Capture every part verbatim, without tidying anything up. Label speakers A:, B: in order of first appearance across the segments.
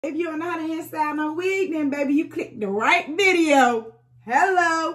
A: If you don't know how to hairstyle no wig, then baby, you clicked the right video. Hello.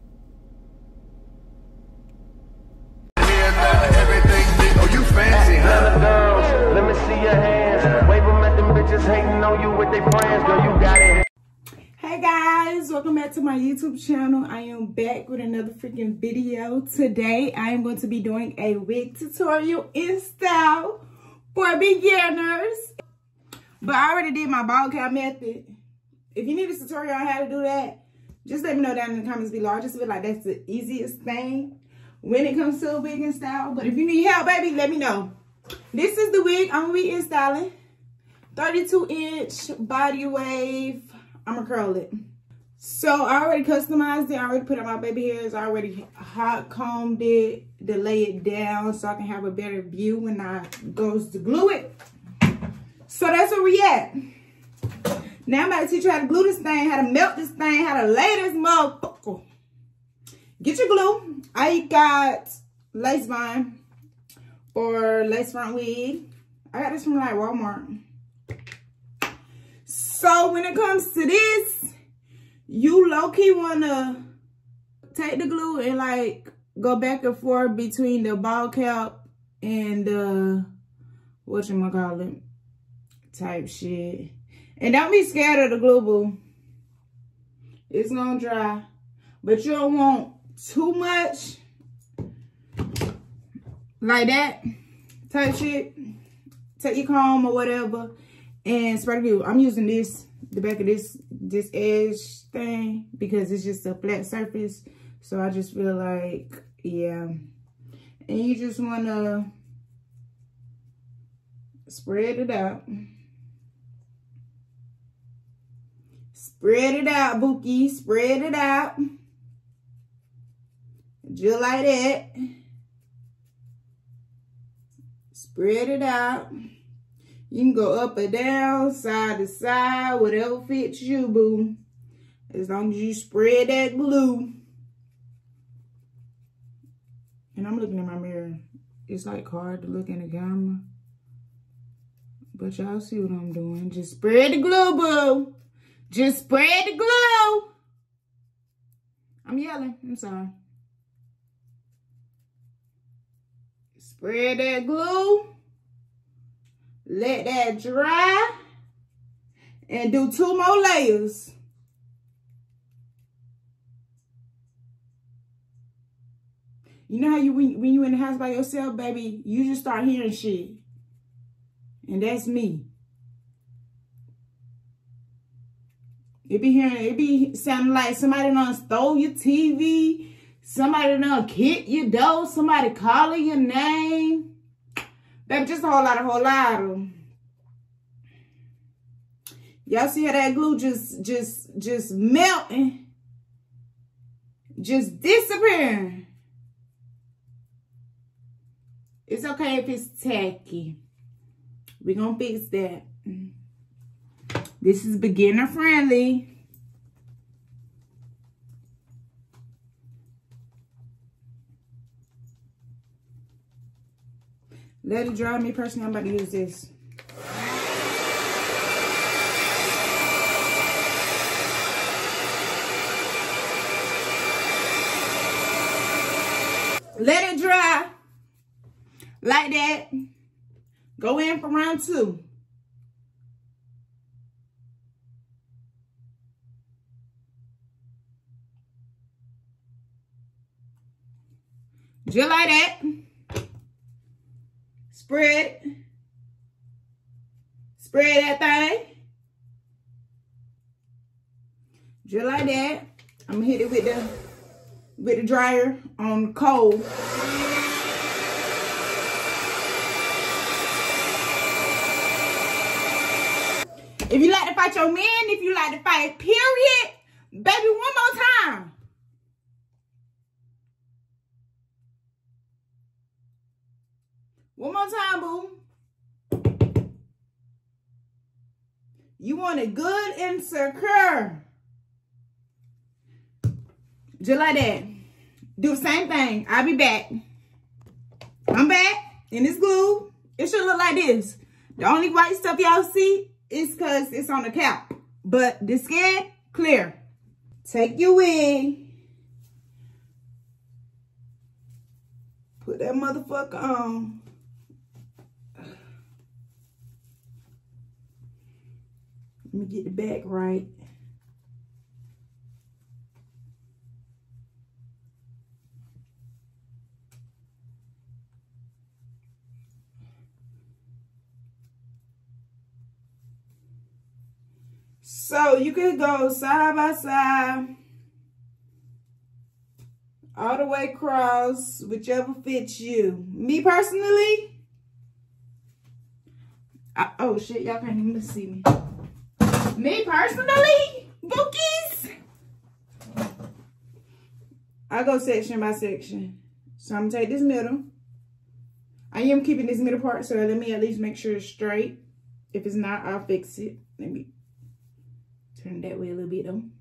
B: Everything big, oh you fancy, huh?
C: Let me see your hands. Wave them at them bitches hating on you with their friends. Girl, you got it.
A: Hey guys, welcome back to my YouTube channel. I am back with another freaking video. Today, I am going to be doing a wig tutorial in style for beginners. But I already did my ball cap method. If you need a tutorial on how to do that, just let me know down in the comments below. I just feel like that's the easiest thing when it comes to a wig in style. But if you need help, baby, let me know. This is the wig I'm reinstalling. thirty-two inch body wave. I'm gonna curl it. So I already customized it. I already put on my baby hairs. I already hot combed it to lay it down so I can have a better view when I goes to glue it. So that's where we at. Now I'm about to teach you how to glue this thing, how to melt this thing, how to lay this motherfucker. Get your glue. I got lace vine for lace front wig. I got this from like Walmart. So when it comes to this, you low-key wanna take the glue and like go back and forth between the ball cap and the whatchamacallit type shit. And don't be scared of the glue, boo. It's gonna dry. But you don't want too much like that type shit. Take your comb or whatever and spread the glue. I'm using this, the back of this, this edge thing because it's just a flat surface. So I just feel like, yeah. And you just wanna spread it out. Spread it out, Bookie. Spread it out. Just like that. Spread it out. You can go up or down, side to side, whatever fits you, boo. As long as you spread that glue. And I'm looking in my mirror. It's like hard to look in the camera. But y'all see what I'm doing. Just spread the glue, boo. Just spread the glue. I'm yelling. I'm sorry. Spread that glue. Let that dry. And do two more layers. You know how you, when, when you in the house by yourself, baby, you just start hearing shit. And that's me. It be hearing, it be sounding like somebody done stole your T V. Somebody done kicked your door. Somebody calling your name. Baby, just a whole lot, a whole lot of. Y'all see how that glue just, just, just melting? Just disappearing. It's okay if it's tacky. We're gonna fix that. This is beginner friendly. Let it dry. Me personally, I'm about to use this. Let it dry. Like that. Go in for round two. Just like that. Spread. Spread that thing. Just like that. I'm gonna hit it with the with the dryer on cold. If you like to fight your man, if you like to fight, period, baby, one more time. One more time, boo. You want it good and secure. Just like that. Do the same thing. I'll be back. I'm back. And this glue, it should look like this. The only white stuff y'all see it's because it's on the scalp. But the skin, clear. Take your wig. Put that motherfucker on. Let me get the back right. So you can go side by side, all the way across, whichever fits you. Me personally, I, oh shit, y'all can't even see me. Me personally, bookies, I go section by section. So I'm gonna take this middle. I am keeping this middle part, so let me at least make sure it's straight. If it's not, I'll fix it. Let me turn it that way a little bit though.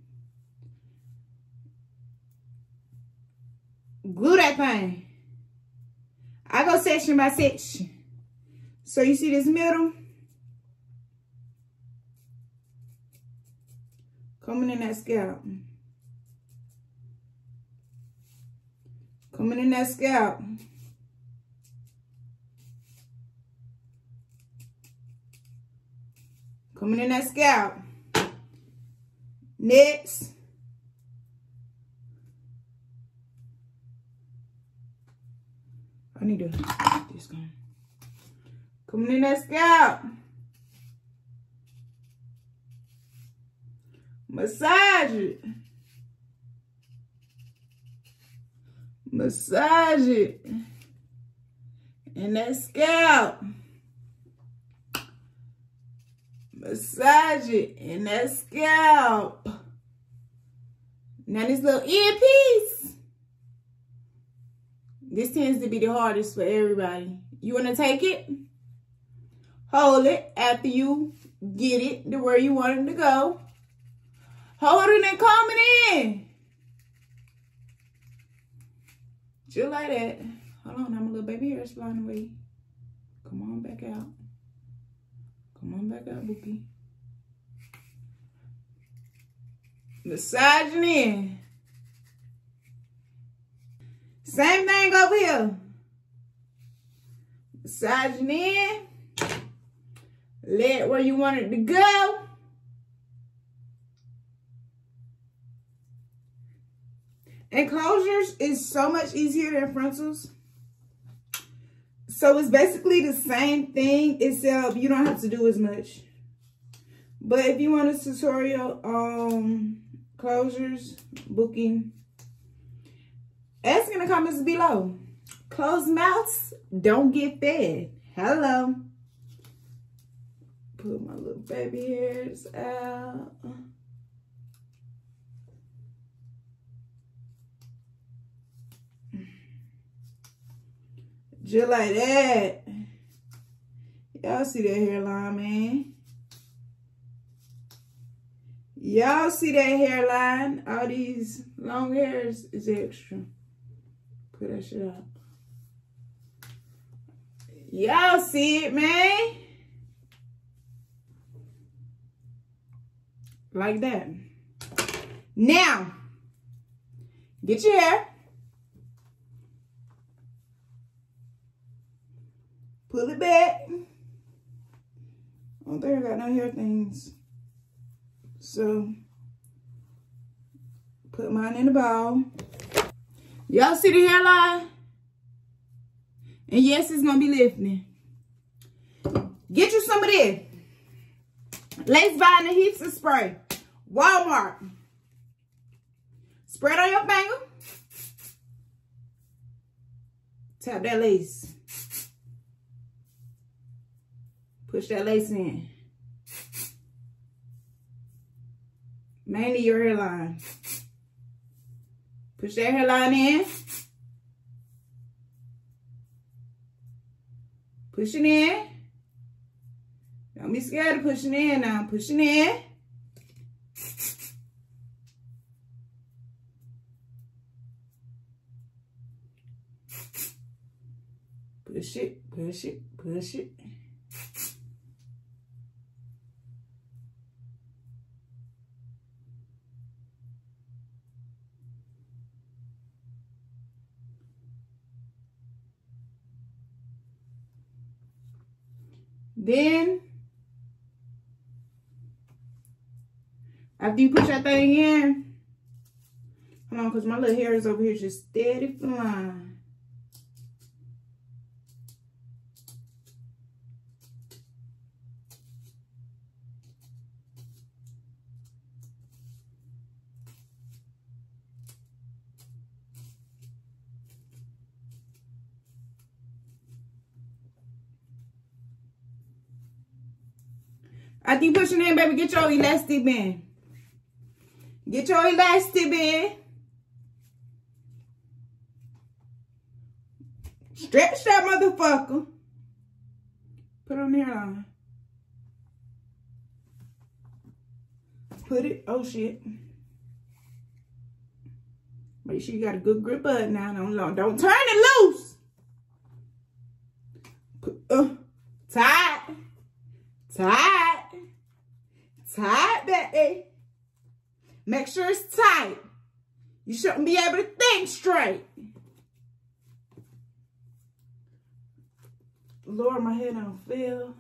A: Glue that thing. I go section by section. So you see this middle? Coming in that scalp. Coming in that scalp. Coming in that scalp. Next. I need to get this going. Coming in that scalp. Massage it. Massage it. In that scalp. Massage it in that scalp. Now this little earpiece, this tends to be the hardest for everybody. You want to take it, hold it after you get it to where you want it to go. Hold it and comb it in. Just like that. Hold on, I'm a little baby hair is flying away. Come on back out. Come on back up, Bookie. Massaging in. Same thing over here. Massaging in. Lay it where you want it to go. Enclosures is so much easier than frontals. So it's basically the same thing, except you don't have to do as much. But if you want a tutorial on closures, booking, ask in the comments below. Closed mouths don't get fed. Hello. Put my little baby hairs out. Just like that. Y'all see that hairline, man. Y'all see that hairline? All these long hairs is extra. Put that shit up. Y'all see it, man? Like that. Now, get your hair. Pull it back. I don't think I got no hair things. So, put mine in the bowl. Y'all see the hairline? And yes, it's gonna be lifting. Get you some of this. Lace Bond Adhesive Spray. Walmart. Spread on your finger. Tap that lace. Push that lace in. Mainly your hairline. Push that hairline in. Push it in. Don't be scared of pushing in now. Pushing in. Push it, push it, push it. Then, after you push that thing in, hold on, because my little hair is over here just steady flying. After you push it in, baby, get your elastic band. Get your elastic band. Stretch that motherfucker. Put it on the hairline. Put it, oh shit. Make sure you got a good grip of it now. Don't, don't turn it loose. Put, uh, tight. Tight. Tight, baby. Make sure it's tight. You shouldn't be able to think straight. Lord, my head don't feel.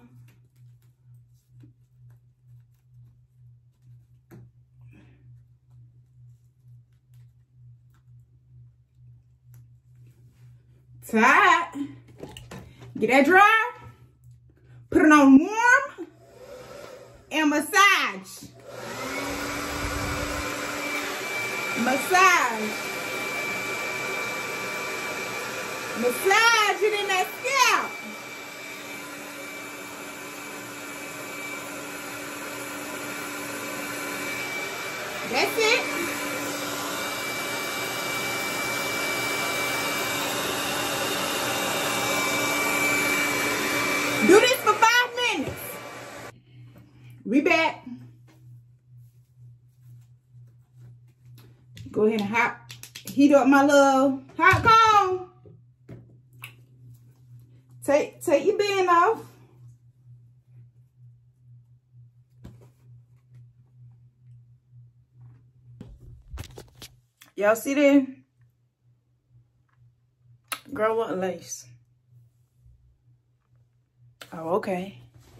A: Tight. Get that dry. Put it on warm. And massage. Massage. Massage it in that scalp. That's it. Do this for five minutes. We back. Go ahead and hot, heat up my little hot comb. Take, take your band off. Y'all see that? Girl, what lace? Oh, okay.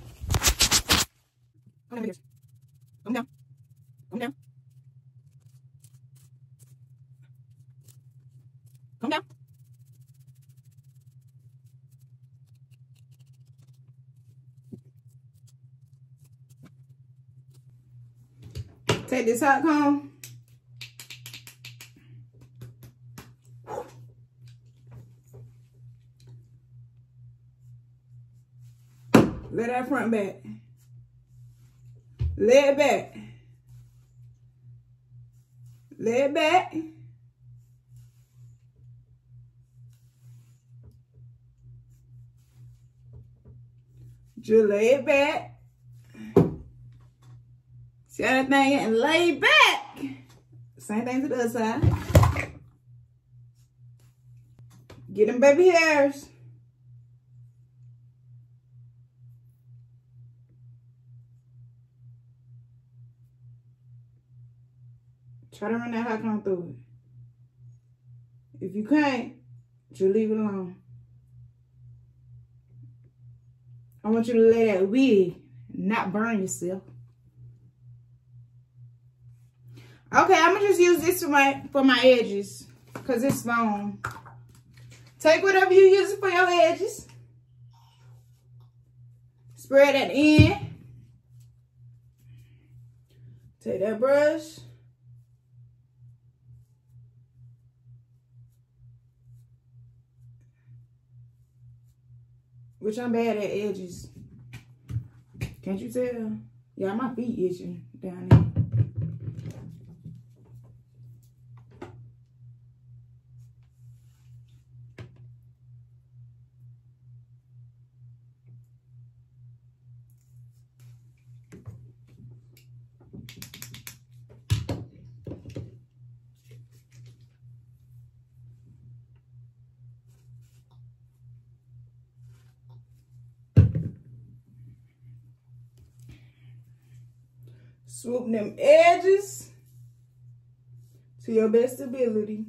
A: Come down, come down, come down, come down. Take this hot comb. Lay that front back. Lay it back. Lay it back. Just lay it back. See how that thing and lay back. Same thing to the other side. Get them baby hairs. Try to run that hot comb through it. If you can't, just leave it alone. I want you to let that wig not burn yourself. Okay, I'm gonna just use this for my for my edges, cause it's foam. Take whatever you use for your edges. Spread that in. Take that brush. Which I'm bad at edges. Can't you tell? Yeah, my feet itching down there. Swoop them edges to your best ability.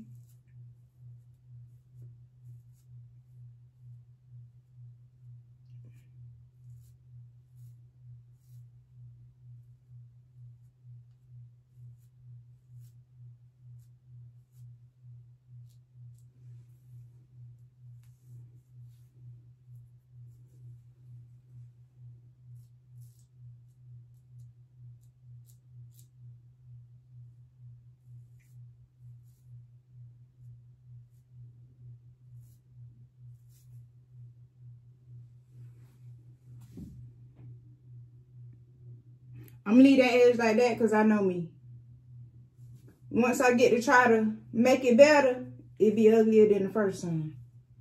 A: I'm gonna leave that edge like that because I know me. Once I get to try to make it better, it'd be uglier than the first time.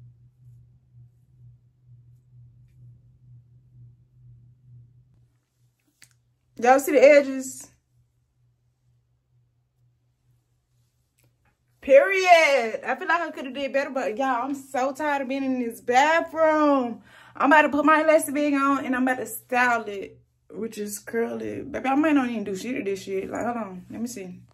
A: Y'all see the edges? Period. I feel like I could have did better, but y'all, I'm so tired of being in this bathroom. I'm about to put my elastic bag on and I'm about to style it, which is curly. Baby, I might not even do shit of this shit. Like, hold on. Let me see.